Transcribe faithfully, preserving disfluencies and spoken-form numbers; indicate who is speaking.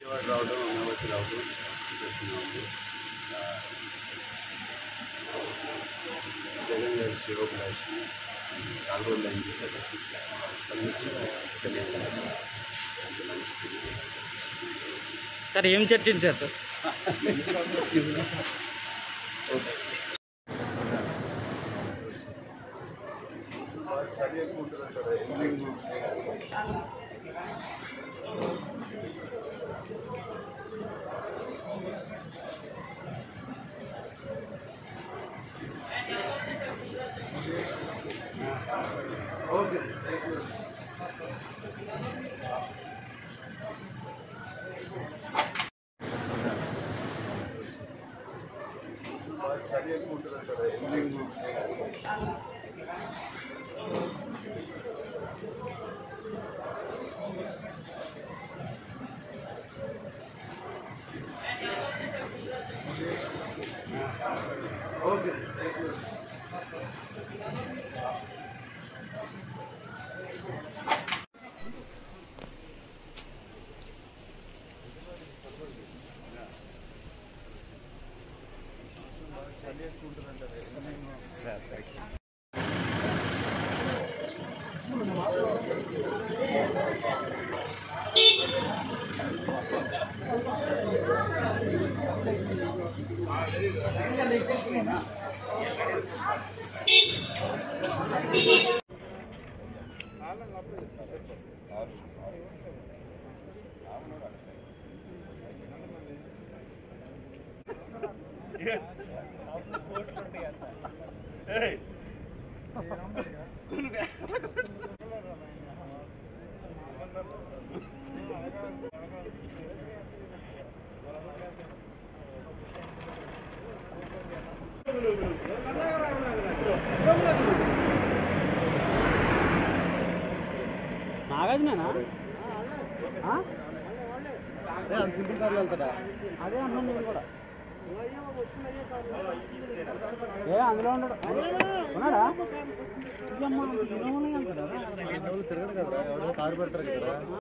Speaker 1: రావడం అమరావతి రావడం చేస్తున్నాము. జగన్ గారి శివభిలాషి చాలా రోజులు అయింది
Speaker 2: సార్. ఏం చర్చించారు సార్?
Speaker 1: సరి ఎక్కువ ఉంటుందంటారా? ఓకే సరి ఎక్కువ ఉంటుందంటారా? ఓకే సరి ఎక్కువ ఉంటుందంటారా?
Speaker 2: నాగార్జునేనా?
Speaker 1: అంత సింపుల్ కార్లో వెళ్తాడా?
Speaker 2: అదే అన్నాను నేను కూడా. ఏ అందులో ఉన్నాడు ఉన్నాడా?
Speaker 1: తిరగడు కదా, ఎవరో కారు పెడతారు కదా.